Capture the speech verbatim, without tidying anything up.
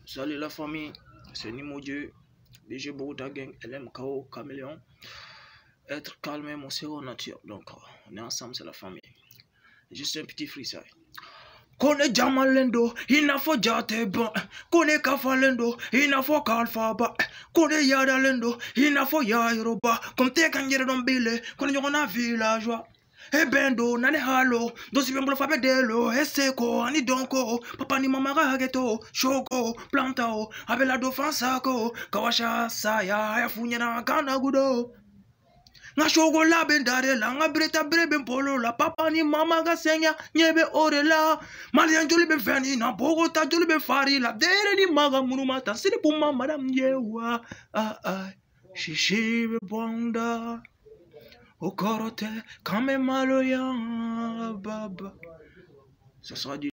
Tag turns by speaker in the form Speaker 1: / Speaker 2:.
Speaker 1: Salut la famille, c'est Nimo Dieu, B G Bogota Gang, L M K O, Caméléon. Être calme, mon séro nature. Donc, on est ensemble, c'est la famille. Juste un petit freestyle. Kone jamalendo, inafo jate ba. Kone kafalendo, inafo kalfaba. Kone yadalendo, inafo yairoba. Comme te kangere dombile, kone yona villageois. E bendo nane halo dosi bembo fa bedelo eseko ani donko papa ni mama gageto shoko plantao abela do fansako kawasha saya ya funyana kana gudo nga shogo la bendare la nga breta brebe polo la papa ni mama ga senya nyebe orela malian joli be fani na Bogota joli be fari la dere ni maga munumata sini puma madam yewa ah ah shishi be bonda au corote, quand même mal au baba. Ça sera du